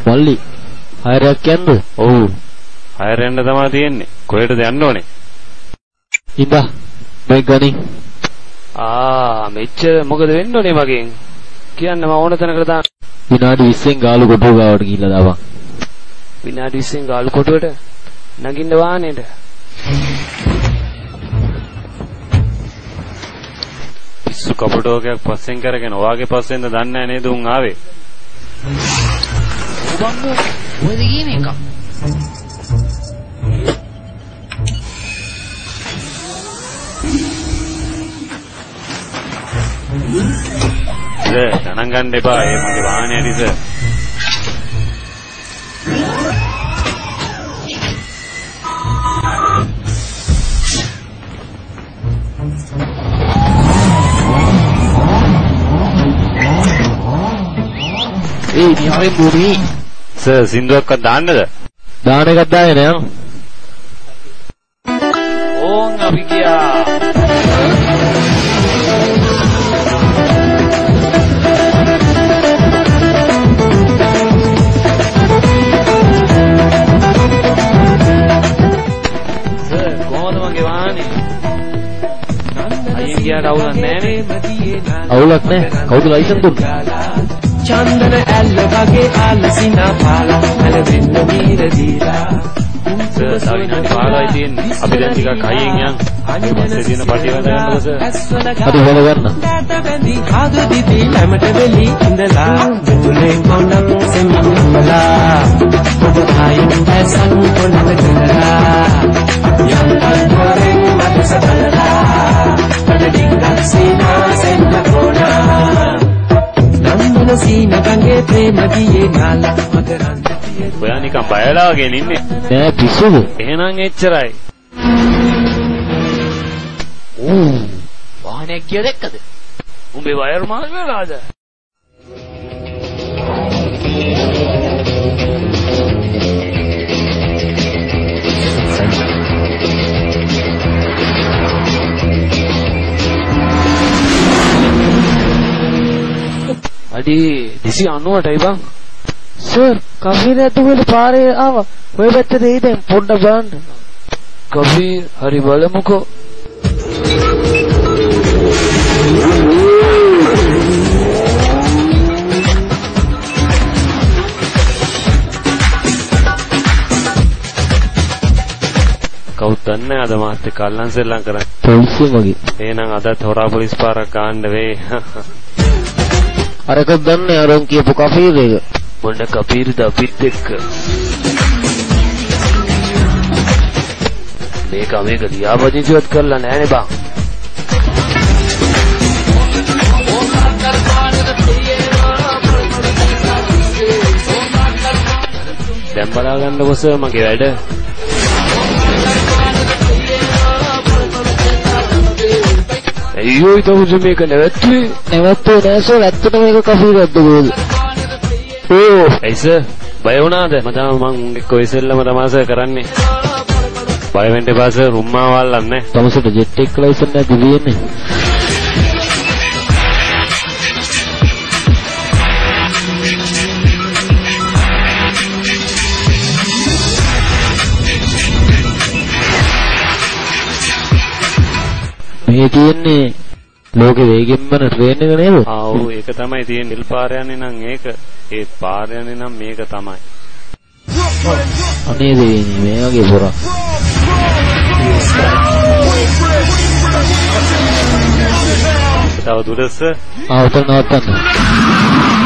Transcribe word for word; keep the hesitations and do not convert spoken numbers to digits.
මල්ලි හයරයක් යන්නද? ඔව්. හයර යන්න තමයි තියෙන්නේ. කොහෙටද යන්න ඕනේ? ඉඳා මේ ගණි. ආ මෙච්චර මොකද වෙන්න ඕනේ මගෙන්? කියන්න මම ඕන තැනකට දාන්න. විනාඩි විස්සෙන් ගාලු කොටුව ගාවට ගිහිල්ලා දාපන්. විනාඩි විස්සෙන් ගාලු කොටුවට නගින්න වාහනේට. පිස්සු කපටෝකයක් පස්සෙන් කරගෙන ඔයාගේ පස්සෙන්ද දන්නේ නැහැ නේද උන් ආවේ? ඔබම්මෝ ඔය දෙකේ මේක. ඒ ගණන් ගන්න එපා. ඒ මගේ වාහනේ ඇරිස. ඒ නිහාරේ බුරි. සර් සින්දුවක්වත් දාන්නද? දාන එකක් දාගෙන යන්න. ඕන් අපි ගියා. අවුලක් නැහැ අවුලක් නැහැ. කවුද ලයිසන් දුන්නේ? චන්දන ඇල්ල වගේ ආලසිනා පාලා ඇලෙන්න මීර දීලා සර් සවිනාඩි පහළොවයි තියෙන්නේ. අපි දැන් ටිකක් හයියෙන් යන්. ඊට පස්සේ දින පටි වල ගන්නකො සර්. හරි වල ගන්න. ආද දිදි ළමට වෙලි ඉඳලා දුලේ කොණක් සෙමම්මලා ඔබ ආයින් දැසන් කොණක දලා යම් අන්තරෙන් මට සතලා Sina senda kona Nandana sina gange prema diye nala magaranta diye ඔයා නිකන් බයලා වගේ ඉන්නේ නෑ පිස්සුද එහෙනම් එච්චරයි ඌ වාහනයක් ගිය දැක්කද උඹේ වයර් මාල් වෙලාද අඩි දෙසිය අනූවටයි බං සර් කෆීර් ඇතුළේ පාරේ ආවා ඔය පැත්තට එයි දැන් පොඩ්ඩක් බලන්න කෆීර් හරි බලමුකෝ කවුද දන්නේ අද මාත් එක්ක අල්ලන් සෙල්ලම් කරන්නේ පොලිසිය වගේ එහෙනම් අදත් හොරා පොලිස් පාරක් ගන්න වෙයි අරක දන්නේ අරන් කියපු කෆීර් එක මොන කෆීර්ද අපිත් එක්ක මේක මේක ලියාපදිංචිවත් කරලා නැහනේ බං දැන් බලා ගන්නකො සර් මගේ වැඩ අයියෝ ඊට මේක නැවතුනේ නැවතුනේ නෑ සර් ඇත්තට මේක කෆීර් එකක්ද කොහෙද ඕ ඇයි සර් බය වුණාද මම මම එක්ක ඔය සෙල්ලම තමයි සර් කරන්නේ බය වෙන්න එපා සර් රුම්මා වල්ලන්නේ තමසට ජෙට් එක ලයිසන් නැති වෙන්නේ මේ තියෙන්නේ ලෝකෙ වේගෙන් යන ට්‍රේන් එක නේද? ආ ඔව් ඒක තමයි තියෙන්නේ. නිල් පාර යන්නේ නම් ඒක ඒ පාර යන්නේ නම් මේක තමයි. අනේ දෙවියනි මේ වගේ පොරක්. තව දුරස්ස? ආ උතන නවත්තන්න.